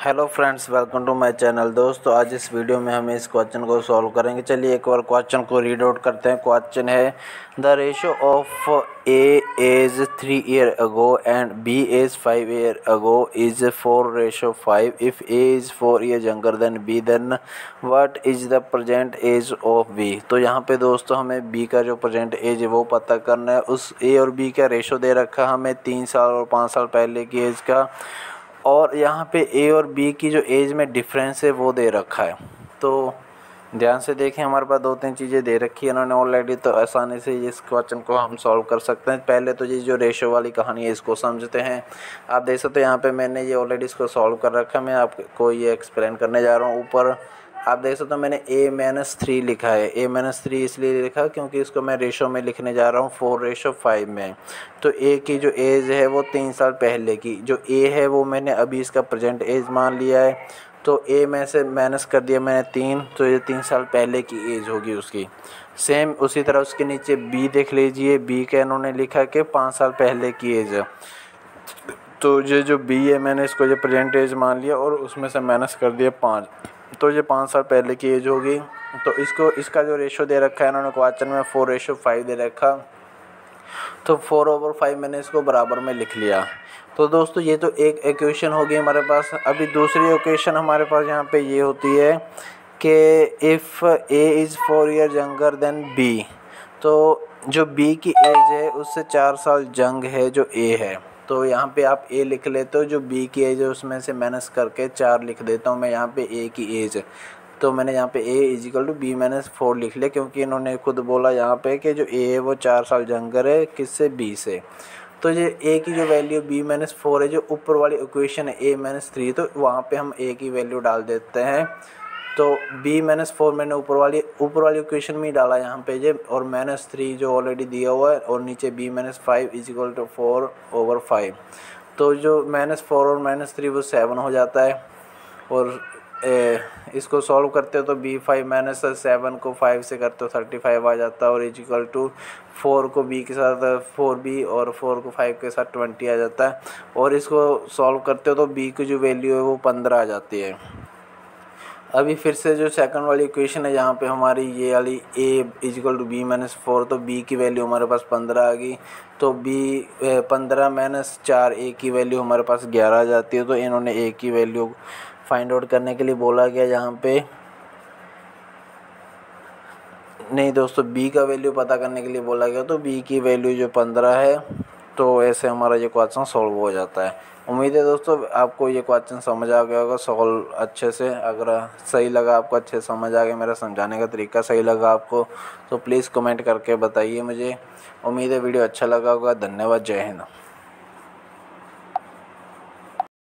Hello friends, welcome to my channel. दोस्तों, आज इस वीडियो में हम इस क्वेश्चन को सॉल्व करेंगे। चलिए एक बार क्वेश्चन को रीड आउट करते हैं। क्वेश्चन है the ratio of A age 3 year ago and B age 5 year ago is 4:5। If A is 4 year younger than B, then what is the present age of B. तो यहाँ पे दोस्तों हमें B का जो प्रेजेंट एज है वो पता करना है। उस ए और बी का रेशियो दे रखा है हमें 3 साल और 5 साल पहले की एज का, और यहाँ पे ए और बी की जो एज में डिफरेंस है वो दे रखा है। तो ध्यान से देखें, हमारे पास 2-3 चीज़ें दे रखी है इन्होंने ऑलरेडी, तो आसानी से इस क्वेश्चन को हम सॉल्व कर सकते हैं। पहले तो ये जो रेशियो वाली कहानी है इसको समझते हैं। आप देख सकते हो यहाँ पे मैंने ये ऑलरेडी इसको सॉल्व कर रखा है। मैं आपको ये एक्सप्लेन करने जा रहा हूँ। ऊपर आप देख सकते हो मैंने a-3 लिखा है। a-3 इसलिए लिखा क्योंकि इसको मैं रेशो में लिखने जा रहा हूँ 4:5 में। तो a की जो एज है वो 3 साल पहले की, जो a है वो मैंने अभी इसका प्रेजेंट एज मान लिया है। तो a में से माइनस कर दिया मैंने 3, तो ये 3 साल पहले की एज होगी उसकी। सेम उसी तरह उसके नीचे b देख लीजिए। b का इन्होंने लिखा कि 5 साल पहले की एज है। तो ये जो b है मैंने इसको जो प्रेजेंट एज मान लिया और उसमें से माइनस कर दिया 5, तो ये 5 साल पहले की एज होगी। तो इसका जो रेशो दे रखा है इन्होंने क्वेश्चन में 4:5 दे रखा, तो 4/5 मैंने इसको बराबर में लिख लिया। तो दोस्तों ये तो एक इक्वेशन होगी हमारे पास। अभी दूसरी इक्वेशन हमारे पास यहाँ पे ये होती है कि if A is 4 year younger than B, तो जो बी की एज है उससे 4 साल यंग है जो ए है। तो यहाँ पे आप ए लिख लेते हो, जो बी की एज है उसमें से माइनस करके 4 लिख देता हूँ मैं यहाँ पे ए की एज। तो मैंने यहाँ पे ए इजिकल टू b-4 लिख लिया, क्योंकि इन्होंने खुद बोला यहाँ पे कि जो ए है वो 4 साल यंगर है किससे, बी से। तो ये ए की जो वैल्यू b-4 है, जो ऊपर वाली इक्वेशन है a-3, तो वहाँ पे हम ए की वैल्यू डाल देते हैं। तो b-4 मैंने ऊपर वाली इक्वेशन में ही डाला यहाँ पे जे, और -3 जो ऑलरेडी दिया हुआ है, और नीचे b-5 इजिकल टू 4/5। तो जो -4 और -3 वो 7 हो जाता है। और इसको सॉल्व करते हो तो b5-7 को 5 से करते हो 35 आ जाता है, और इजिकल टू 4 को b के साथ 4b और 4 को 5 के साथ 20 आ जाता है। और इसको सॉल्व करते हो तो b की जो वैल्यू है वो 15 आ जाती है। अभी फिर से जो सेकंड वाली इक्वेशन है यहाँ पे हमारी ये वाली a इजिकल टू b-4, तो b की वैल्यू हमारे पास 15 आ गई। तो 15-4 a की वैल्यू हमारे पास 11 आ जाती है। तो इन्होंने a की वैल्यू फाइंड आउट करने के लिए बोला गया यहाँ पे, नहीं दोस्तों b का वैल्यू पता करने के लिए बोला गया, तो b की वैल्यू जो 15 है। तो ऐसे हमारा ये क्वेश्चन सॉल्व हो जाता है। उम्मीद है दोस्तों आपको ये क्वेश्चन समझ आ गया होगा सॉल्व अच्छे से। अगर सही लगा आपको, अच्छे समझ आ गया, मेरा समझाने का तरीका सही लगा आपको, तो प्लीज़ कमेंट करके बताइए मुझे। उम्मीद है वीडियो अच्छा लगा होगा। धन्यवाद। जय हिंद।